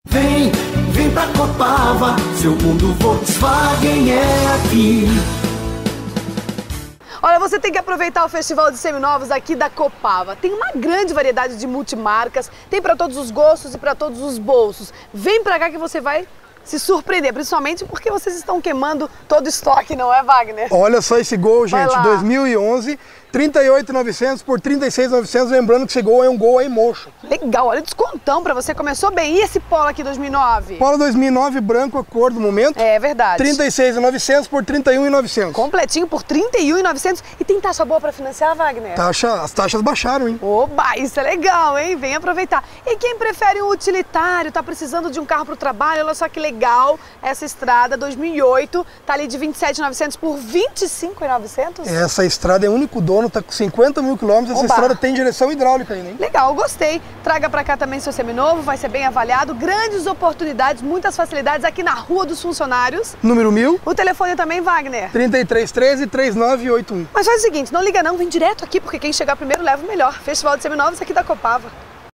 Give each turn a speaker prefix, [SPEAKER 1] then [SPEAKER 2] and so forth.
[SPEAKER 1] Vem pra Copava, seu mundo Volkswagen é aqui.
[SPEAKER 2] Olha, você tem que aproveitar o Festival de Seminovos aqui da Copava. Tem uma grande variedade de multimarcas, tem para todos os gostos e para todos os bolsos. Vem pra cá que você vai se surpreender, principalmente porque vocês estão queimando todo o estoque, não é, Wagner?
[SPEAKER 3] Olha só esse Gol, gente, 2011, 38.900 por 36.900, lembrando que esse Gol é um Gol aí mocho.
[SPEAKER 2] Legal, olha o descontão pra você, começou bem. E esse Polo aqui 2009?
[SPEAKER 3] Polo 2009, branco, a cor do momento.
[SPEAKER 2] É verdade.
[SPEAKER 3] 36.900 por 31.900.
[SPEAKER 2] Completinho por 31.900. E tem taxa boa pra financiar, Wagner?
[SPEAKER 3] As taxas baixaram, hein?
[SPEAKER 2] Oba, isso é legal, hein? Vem aproveitar. E quem prefere um utilitário, tá precisando de um carro pro trabalho, olha só que legal essa estrada 2008, tá ali de 27.900 por 25.900.
[SPEAKER 3] Essa estrada é o único dono, tá com 50 mil quilômetros, essa estrada tem direção hidráulica ainda, hein?
[SPEAKER 2] Legal, gostei. Traga pra cá também seu seminovo, vai ser bem avaliado, grandes oportunidades, muitas facilidades aqui na Rua dos Funcionários.
[SPEAKER 3] Número 1000.
[SPEAKER 2] O telefone também, Wagner?
[SPEAKER 3] 3313-3981.
[SPEAKER 2] Mas faz o seguinte, não liga não, vem direto aqui, porque quem chegar primeiro leva o melhor. Festival de Seminovos aqui da Copava.